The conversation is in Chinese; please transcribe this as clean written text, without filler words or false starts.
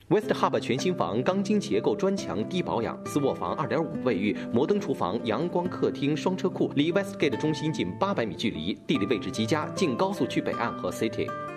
West Hub 全新房，钢筋结构砖墙低保养，私卧房2.5卫浴，摩登厨房，阳光客厅，双车库，离 Westgate 中心仅800米距离，地理位置极佳，近高速区北岸和 City。